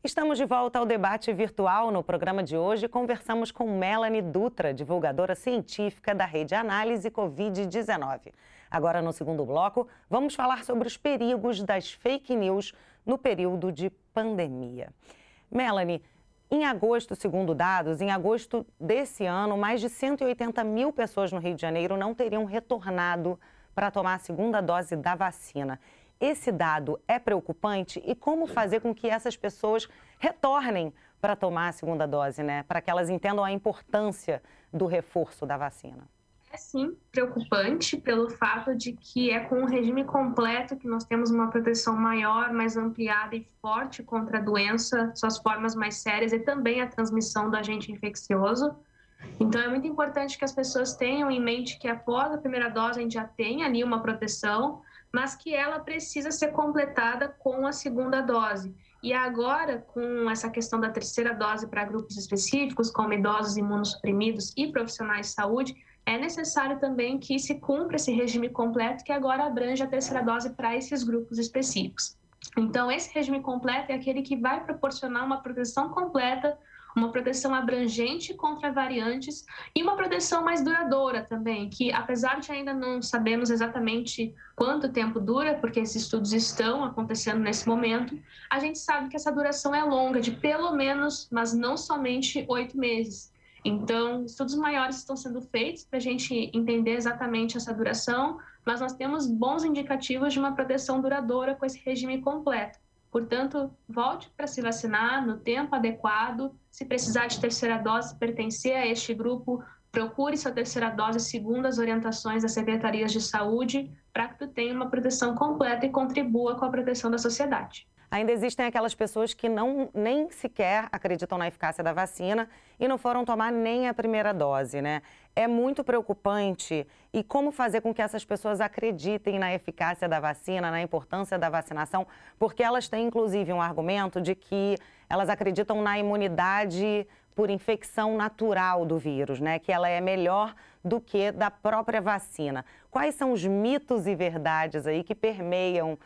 Estamos de volta ao debate virtual. No programa de hoje, conversamos com Melanie Dutra, divulgadora científica da Rede Análise Covid-19. Agora, no segundo bloco, vamos falar sobre os perigos das fake news no período de pandemia. Melanie, em agosto, segundo dados, em agosto desse ano, mais de 180 mil pessoas no Rio de Janeiro não teriam retornado para tomar a segunda dose da vacina. Esse dado é preocupante e como fazer com que essas pessoas retornem para tomar a segunda dose, né? Para que elas entendam a importância do reforço da vacina. É sim preocupante pelo fato de que é com o regime completo que nós temos uma proteção maior, mais ampliada e forte contra a doença, suas formas mais sérias e também a transmissão do agente infeccioso. Então é muito importante que as pessoas tenham em mente que após a primeira dose a gente já tem ali uma proteção, mas que ela precisa ser completada com a segunda dose. E agora, com essa questão da terceira dose para grupos específicos, como idosos imunossuprimidos e profissionais de saúde, é necessário também que se cumpra esse regime completo que agora abrange a terceira dose para esses grupos específicos. Então, esse regime completo é aquele que vai proporcionar uma proteção completa, uma proteção abrangente contra variantes e uma proteção mais duradoura também, que apesar de ainda não sabemos exatamente quanto tempo dura, porque esses estudos estão acontecendo nesse momento, a gente sabe que essa duração é longa, de pelo menos, mas não somente 8 meses. Então, estudos maiores estão sendo feitos para a gente entender exatamente essa duração, mas nós temos bons indicativos de uma proteção duradoura com esse regime completo. Portanto, volte para se vacinar no tempo adequado. Se precisar de terceira dose, pertencer a este grupo, procure sua terceira dose segundo as orientações das secretarias de saúde, para que tu tenha uma proteção completa e contribua com a proteção da sociedade. Ainda existem aquelas pessoas que nem sequer acreditam na eficácia da vacina e não foram tomar nem a primeira dose, né? É muito preocupante. E como fazer com que essas pessoas acreditem na eficácia da vacina, na importância da vacinação? Porque elas têm, inclusive, um argumento de que elas acreditam na imunidade por infecção natural do vírus, né? Que ela é melhor do que da própria vacina. Quais são os mitos e verdades aí que permeiam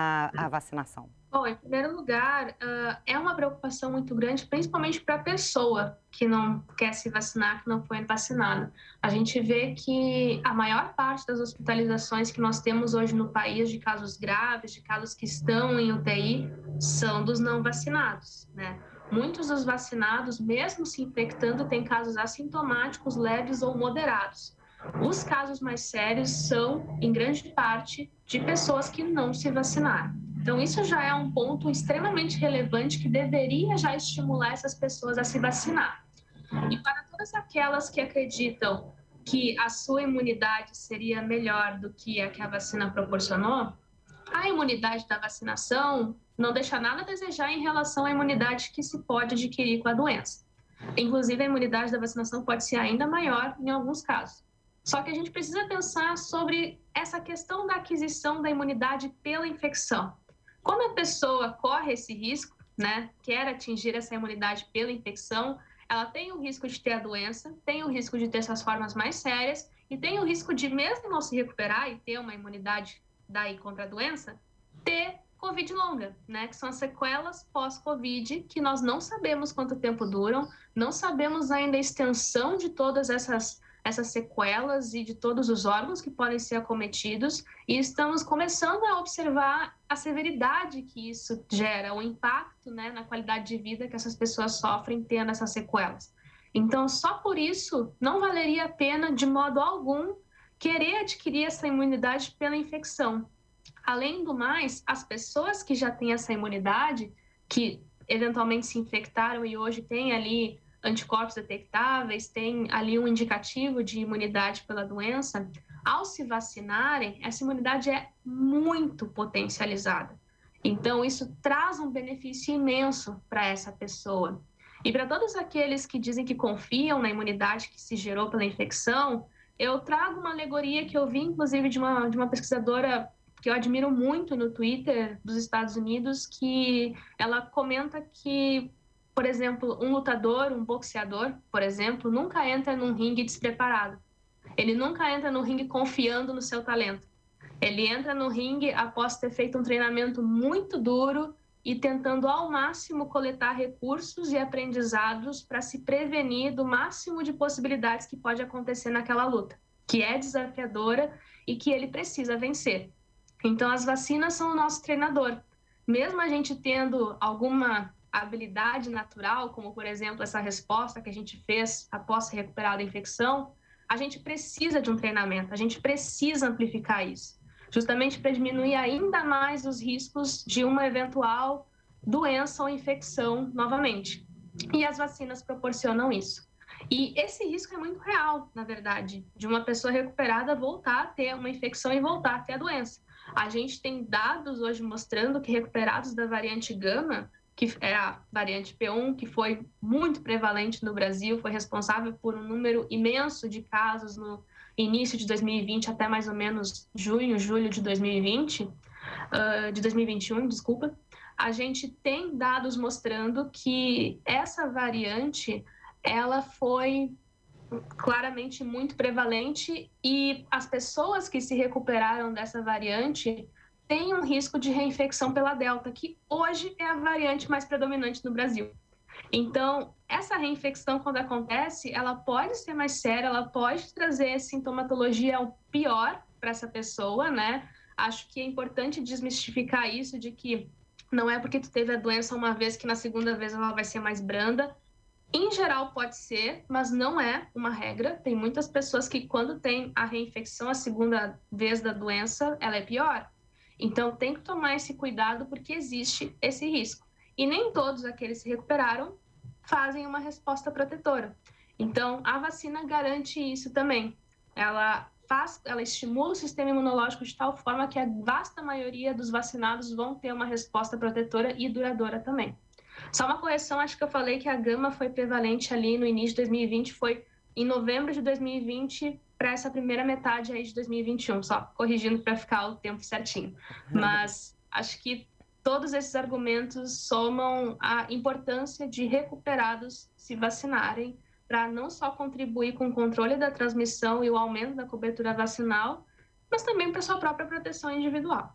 a vacinação? Bom, em primeiro lugar, é uma preocupação muito grande, principalmente para a pessoa que não quer se vacinar, que não foi vacinada. A gente vê que a maior parte das hospitalizações que nós temos hoje no país, de casos graves, de casos que estão em UTI, são dos não vacinados, né? Muitos dos vacinados, mesmo se infectando, têm casos assintomáticos, leves ou moderados. Os casos mais sérios são, em grande parte, de pessoas que não se vacinaram. Então, isso já é um ponto extremamente relevante que deveria já estimular essas pessoas a se vacinar. E para todas aquelas que acreditam que a sua imunidade seria melhor do que a vacina proporcionou, a imunidade da vacinação não deixa nada a desejar em relação à imunidade que se pode adquirir com a doença. Inclusive, a imunidade da vacinação pode ser ainda maior em alguns casos. Só que a gente precisa pensar sobre essa questão da aquisição da imunidade pela infecção. Quando a pessoa corre esse risco, né, quer atingir essa imunidade pela infecção, ela tem o risco de ter a doença, tem o risco de ter essas formas mais sérias e tem o risco de, mesmo não se recuperar e ter uma imunidade daí contra a doença, ter Covid longa, né, que são as sequelas pós-Covid, que nós não sabemos quanto tempo duram, não sabemos ainda a extensão de todas essas sequelas e de todos os órgãos que podem ser acometidos, e estamos começando a observar a severidade que isso gera, o impacto, né, na qualidade de vida que essas pessoas sofrem tendo essas sequelas. Então, só por isso, não valeria a pena, de modo algum, querer adquirir essa imunidade pela infecção. Além do mais, as pessoas que já têm essa imunidade, que eventualmente se infectaram e hoje têm ali anticorpos detectáveis, tem ali um indicativo de imunidade pela doença, ao se vacinarem, essa imunidade é muito potencializada. Então, isso traz um benefício imenso para essa pessoa. E para todos aqueles que dizem que confiam na imunidade que se gerou pela infecção, eu trago uma alegoria que eu vi, inclusive, de uma pesquisadora que eu admiro muito no Twitter dos Estados Unidos, que ela comenta que, por exemplo, um lutador, um boxeador, por exemplo, nunca entra num ringue despreparado. Ele nunca entra no ringue confiando no seu talento. Ele entra no ringue após ter feito um treinamento muito duro e tentando ao máximo coletar recursos e aprendizados para se prevenir do máximo de possibilidades que pode acontecer naquela luta, que é desafiadora e que ele precisa vencer. Então, as vacinas são o nosso treinador. Mesmo a gente tendo alguma habilidade natural, como, por exemplo, essa resposta que a gente fez após se recuperar da infecção, a gente precisa de um treinamento, a gente precisa amplificar isso, justamente para diminuir ainda mais os riscos de uma eventual doença ou infecção novamente. E as vacinas proporcionam isso. E esse risco é muito real, na verdade, de uma pessoa recuperada voltar a ter uma infecção e voltar a ter a doença. A gente tem dados hoje mostrando que recuperados da variante Gama, que é a variante P1, que foi muito prevalente no Brasil, foi responsável por um número imenso de casos no início de 2020 até mais ou menos junho, julho de 2020, de 2021, desculpa. A gente tem dados mostrando que essa variante, ela foi claramente muito prevalente e as pessoas que se recuperaram dessa variante têm um risco de reinfecção pela Delta, que hoje é a variante mais predominante no Brasil. Então, essa reinfecção, quando acontece, ela pode ser mais séria, ela pode trazer sintomatologia pior para essa pessoa, né? Acho que é importante desmistificar isso de que não é porque tu teve a doença uma vez que na segunda vez ela vai ser mais branda. Em geral pode ser, mas não é uma regra. Tem muitas pessoas que quando tem a reinfecção a segunda vez da doença, ela é pior. Então tem que tomar esse cuidado porque existe esse risco. E nem todos aqueles que se recuperaram fazem uma resposta protetora. Então a vacina garante isso também. Ela estimula o sistema imunológico de tal forma que a vasta maioria dos vacinados vão ter uma resposta protetora e duradoura também. Só uma correção, acho que eu falei que a Gama foi prevalente ali no início de 2020, foi em novembro de 2020 para essa primeira metade aí de 2021, só corrigindo para ficar o tempo certinho. Mas acho que todos esses argumentos somam a importância de recuperados se vacinarem para não só contribuir com o controle da transmissão e o aumento da cobertura vacinal, mas também para sua própria proteção individual.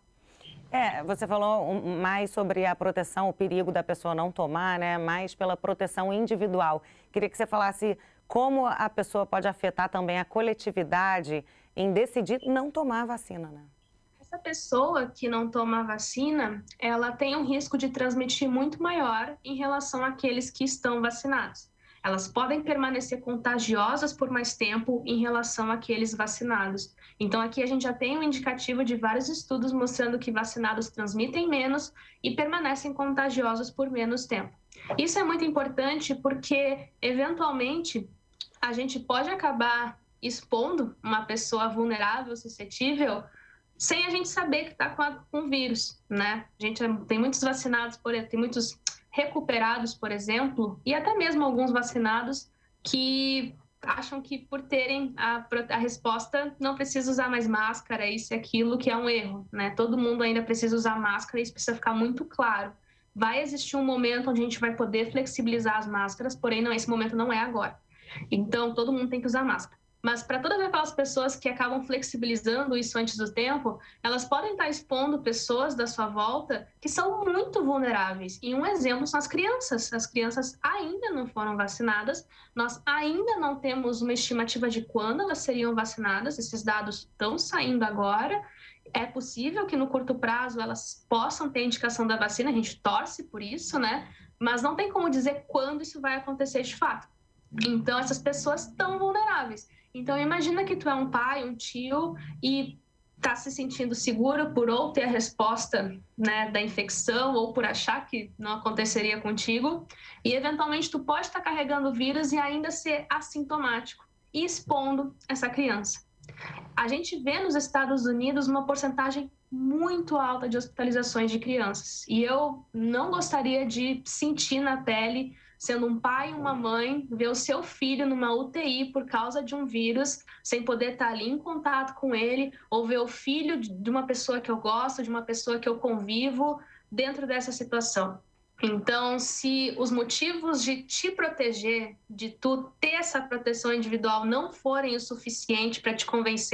Você falou mais sobre a proteção, o perigo da pessoa não tomar, né? Mais pela proteção individual. Queria que você falasse como a pessoa pode afetar também a coletividade em decidir não tomar a vacina, né? Essa pessoa que não toma a vacina, ela tem um risco de transmitir muito maior em relação àqueles que estão vacinados. Elas podem permanecer contagiosas por mais tempo em relação àqueles vacinados. Então, aqui a gente já tem um indicativo de vários estudos mostrando que vacinados transmitem menos e permanecem contagiosos por menos tempo. Isso é muito importante porque, eventualmente, a gente pode acabar expondo uma pessoa vulnerável, suscetível, sem a gente saber que está com o vírus, né? A gente tem muitos vacinados, tem muitos recuperados, por exemplo, e até mesmo alguns vacinados que acham que por terem a resposta não precisa usar mais máscara, isso e aquilo, que é um erro, né? Todo mundo ainda precisa usar máscara e isso precisa ficar muito claro. Vai existir um momento onde a gente vai poder flexibilizar as máscaras, porém não, esse momento não é agora. Então, todo mundo tem que usar máscara. Mas para todas aquelas pessoas que acabam flexibilizando isso antes do tempo, elas podem estar expondo pessoas da sua volta que são muito vulneráveis. E um exemplo são as crianças. As crianças ainda não foram vacinadas, nós ainda não temos uma estimativa de quando elas seriam vacinadas, esses dados estão saindo agora. É possível que no curto prazo elas possam ter indicação da vacina, a gente torce por isso, né? Mas não tem como dizer quando isso vai acontecer de fato. Então, essas pessoas estão vulneráveis. Então, imagina que tu é um pai, um tio e está se sentindo seguro por ou ter a resposta, né, da infecção ou por achar que não aconteceria contigo. E, eventualmente, tu pode estar carregando o vírus e ainda ser assintomático e expondo essa criança. A gente vê nos Estados Unidos uma porcentagem muito alta de hospitalizações de crianças. E eu não gostaria de sentir na pele, sendo um pai e uma mãe, ver o seu filho numa UTI por causa de um vírus, sem poder estar ali em contato com ele, ou ver o filho de uma pessoa que eu gosto, de uma pessoa que eu convivo, dentro dessa situação. Então, se os motivos de te proteger, de tu ter essa proteção individual não forem o suficiente para te convencer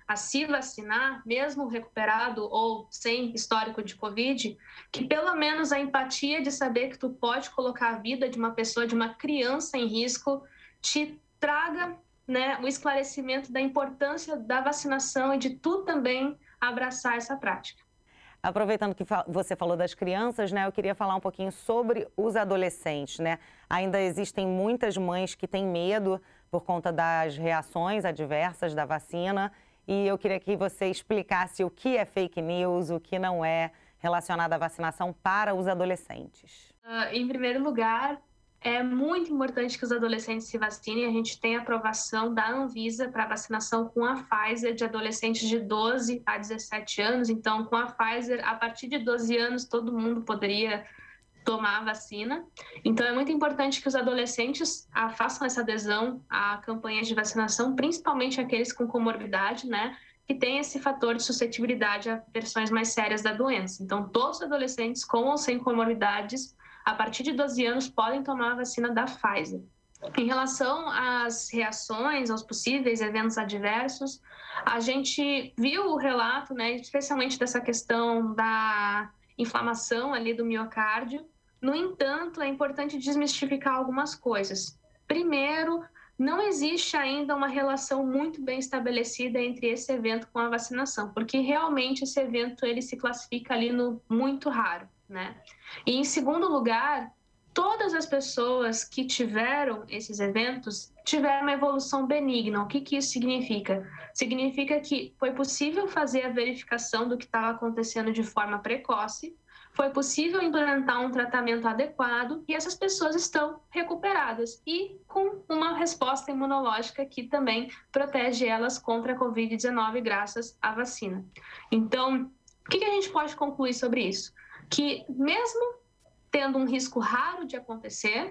a se vacinar, mesmo recuperado ou sem histórico de Covid, que pelo menos a empatia de saber que tu pode colocar a vida de uma pessoa, de uma criança em risco, te traga, né, o esclarecimento da importância da vacinação e de tu também abraçar essa prática. Aproveitando que você falou das crianças, né, eu queria falar um pouquinho sobre os adolescentes, né? Ainda existem muitas mães que têm medo por conta das reações adversas da vacina, e eu queria que você explicasse o que é fake news, o que não é relacionado à vacinação para os adolescentes. Em primeiro lugar, é muito importante que os adolescentes se vacinem. A gente tem aprovação da Anvisa para vacinação com a Pfizer de adolescentes de 12 a 17 anos. Então, com a Pfizer, a partir de 12 anos, todo mundo poderia tomar a vacina. Então, é muito importante que os adolescentes façam essa adesão a campanhas de vacinação, principalmente aqueles com comorbidade, né? Que tem esse fator de suscetibilidade a versões mais sérias da doença. Então, todos os adolescentes com ou sem comorbidades, a partir de 12 anos, podem tomar a vacina da Pfizer. Em relação às reações, aos possíveis eventos adversos, a gente viu o relato, né, especialmente dessa questão da inflamação ali do miocárdio. No entanto, é importante desmistificar algumas coisas. Primeiro, não existe ainda uma relação muito bem estabelecida entre esse evento com a vacinação, porque realmente esse evento ele se classifica ali no muito raro, né? E em segundo lugar, todas as pessoas que tiveram esses eventos tiveram uma evolução benigna. O que isso significa? Significa que foi possível fazer a verificação do que estava acontecendo de forma precoce, foi possível implementar um tratamento adequado e essas pessoas estão recuperadas e com uma resposta imunológica que também protege elas contra a Covid-19 graças à vacina. Então, o que a gente pode concluir sobre isso? Que mesmo tendo um risco raro de acontecer,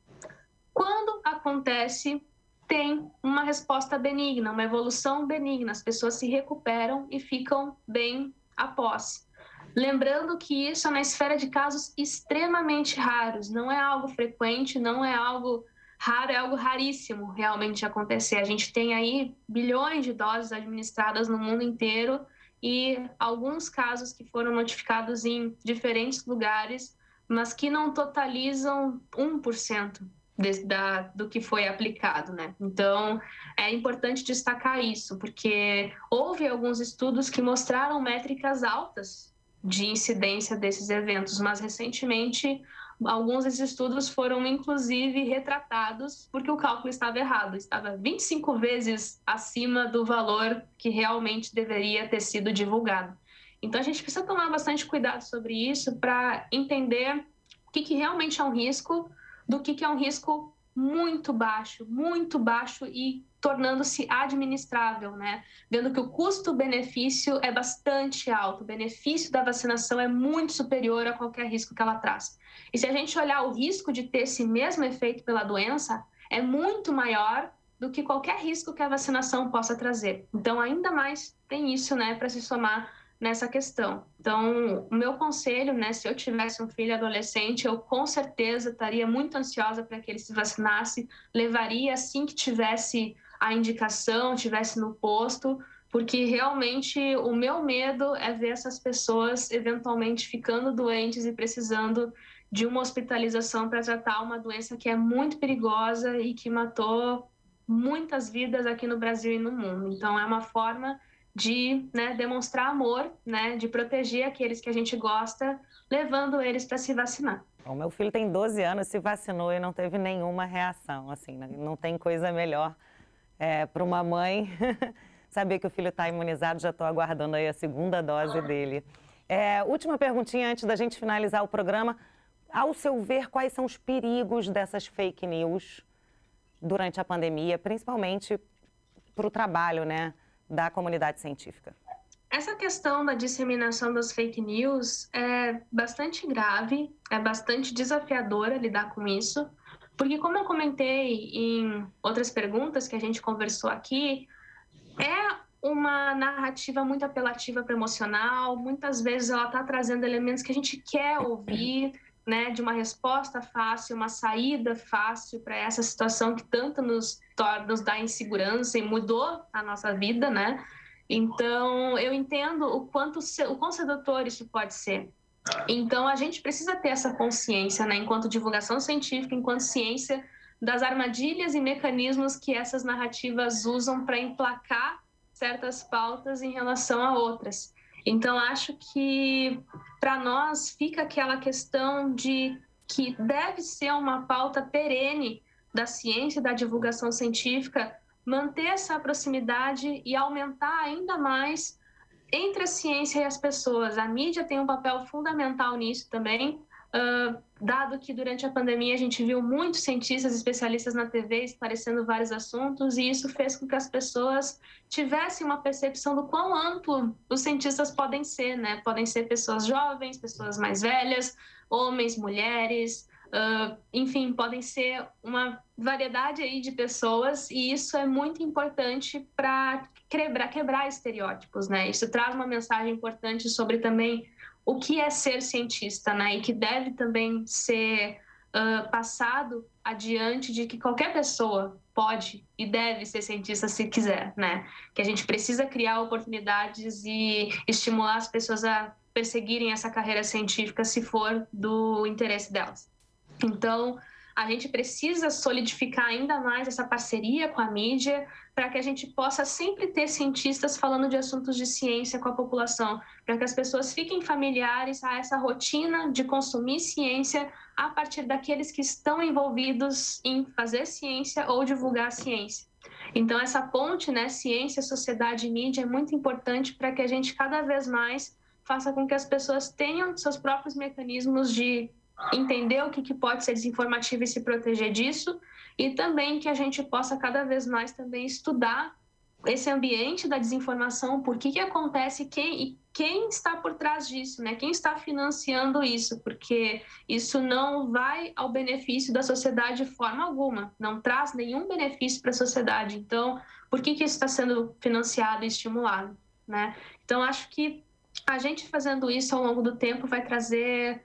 quando acontece, tem uma resposta benigna, uma evolução benigna, as pessoas se recuperam e ficam bem após. Lembrando que isso é na esfera de casos extremamente raros, não é algo frequente, não é algo raro, é algo raríssimo realmente acontecer. A gente tem aí bilhões de doses administradas no mundo inteiro e alguns casos que foram notificados em diferentes lugares, mas que não totalizam 1% do que foi aplicado, né? Então, é importante destacar isso, porque houve alguns estudos que mostraram métricas altas de incidência desses eventos, mas recentemente alguns desses estudos foram inclusive retratados porque o cálculo estava errado, estava 25 vezes acima do valor que realmente deveria ter sido divulgado. Então a gente precisa tomar bastante cuidado sobre isso para entender o que realmente é um risco do que é um risco muito baixo e tornando-se administrável, né? Vendo que o custo-benefício é bastante alto, o benefício da vacinação é muito superior a qualquer risco que ela traz. E se a gente olhar o risco de ter esse mesmo efeito pela doença, é muito maior do que qualquer risco que a vacinação possa trazer. Então, ainda mais tem isso, né, para se somar nessa questão. Então, o meu conselho, né, se eu tivesse um filho adolescente, eu com certeza estaria muito ansiosa para que ele se vacinasse, levaria assim que tivesse a indicação, tivesse no posto, porque realmente o meu medo é ver essas pessoas eventualmente ficando doentes e precisando de uma hospitalização para tratar uma doença que é muito perigosa e que matou muitas vidas aqui no Brasil e no mundo. Então, é uma forma de, né, demonstrar amor, né, de proteger aqueles que a gente gosta, levando eles para se vacinar. O meu filho tem 12 anos, se vacinou e não teve nenhuma reação, assim, não tem coisa melhor para uma mãe saber que o filho está imunizado. Já estou aguardando aí a segunda dose dele. Última perguntinha antes da gente finalizar o programa. Ao seu ver, quais são os perigos dessas fake news durante a pandemia, principalmente para o trabalho, né, da comunidade científica? Essa questão da disseminação das fake news é bastante grave, é bastante desafiadora lidar com isso, porque como eu comentei em outras perguntas que a gente conversou aqui, é uma narrativa muito apelativa para o emocional, muitas vezes ela está trazendo elementos que a gente quer ouvir, né, de uma resposta fácil, uma saída fácil para essa situação que tanto nos dá insegurança e mudou a nossa vida, né? Então, eu entendo o quão sedutor isso pode ser. Então, a gente precisa ter essa consciência, né, enquanto divulgação científica, enquanto ciência, das armadilhas e mecanismos que essas narrativas usam para emplacar certas pautas em relação a outras. Então, acho que para nós fica aquela questão de que deve ser uma pauta perene da ciência e da divulgação científica, manter essa proximidade e aumentar ainda mais entre a ciência e as pessoas. A mídia tem um papel fundamental nisso também, dado que durante a pandemia a gente viu muitos cientistas especialistas na TV esclarecendo vários assuntos, e isso fez com que as pessoas tivessem uma percepção do quão amplo os cientistas podem ser, né? Podem ser pessoas jovens, pessoas mais velhas, homens, mulheres, enfim, podem ser uma variedade aí de pessoas, e isso é muito importante para quebrar estereótipos, né? Isso traz uma mensagem importante sobre também o que é ser cientista, né? E que deve também ser passado adiante de que qualquer pessoa pode e deve ser cientista se quiser, né? Que a gente precisa criar oportunidades e estimular as pessoas a perseguirem essa carreira científica se for do interesse delas. Então, a gente precisa solidificar ainda mais essa parceria com a mídia para que a gente possa sempre ter cientistas falando de assuntos de ciência com a população, para que as pessoas fiquem familiares a essa rotina de consumir ciência a partir daqueles que estão envolvidos em fazer ciência ou divulgar ciência. Então, essa ponte, né, ciência, sociedade e mídia é muito importante para que a gente cada vez mais faça com que as pessoas tenham seus próprios mecanismos de entender o que pode ser desinformativo e se proteger disso, e também que a gente possa cada vez mais também estudar esse ambiente da desinformação, por que acontece, quem está por trás disso, né? Quem está financiando isso, porque isso não vai ao benefício da sociedade de forma alguma, não traz nenhum benefício para a sociedade. Então, por que isso está sendo financiado e estimulado, né? Então, acho que a gente fazendo isso ao longo do tempo vai trazer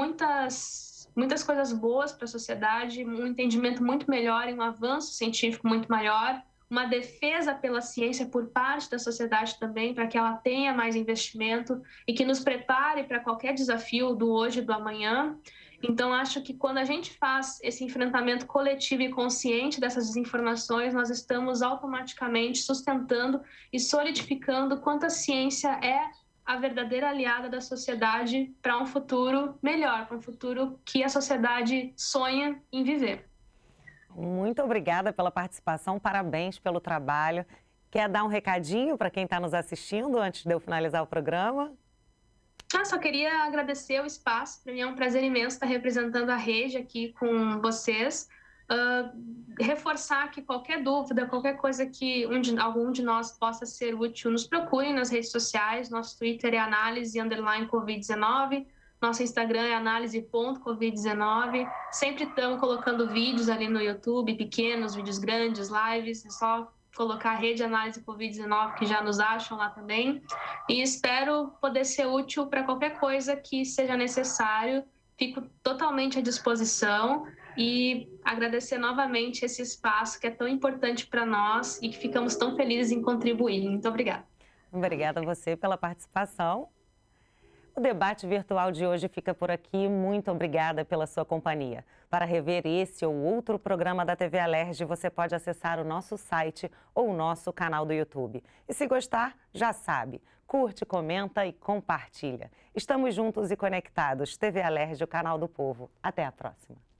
muitas coisas boas para a sociedade, um entendimento muito melhor e um avanço científico muito maior, uma defesa pela ciência por parte da sociedade também, para que ela tenha mais investimento e que nos prepare para qualquer desafio do hoje e do amanhã. Então, acho que quando a gente faz esse enfrentamento coletivo e consciente dessas desinformações, nós estamos automaticamente sustentando e solidificando quanto a ciência é a verdadeira aliada da sociedade para um futuro melhor, para um futuro que a sociedade sonha em viver. Muito obrigada pela participação, parabéns pelo trabalho. Quer dar um recadinho para quem está nos assistindo antes de eu finalizar o programa? Só queria agradecer o espaço, para mim é um prazer imenso estar representando a rede aqui com vocês. Reforçar que qualquer dúvida, qualquer coisa que algum de nós possa ser útil, nos procurem nas redes sociais. Nosso Twitter é análise_Covid-19, nosso Instagram é análise.covid19. Sempre estamos colocando vídeos ali no YouTube, pequenos, vídeos grandes, lives, é só colocar a rede Análise Covid-19 que já nos acham lá também. E espero poder ser útil para qualquer coisa que seja necessário. Fico totalmente à disposição e agradecer novamente esse espaço que é tão importante para nós e que ficamos tão felizes em contribuir. Muito obrigada. Obrigada a você pela participação. O debate virtual de hoje fica por aqui. Muito obrigada pela sua companhia. Para rever esse ou outro programa da TV Alerj, você pode acessar o nosso site ou o nosso canal do YouTube. E se gostar, já sabe, curte, comenta e compartilha. Estamos juntos e conectados. TV Alerj, o canal do povo. Até a próxima.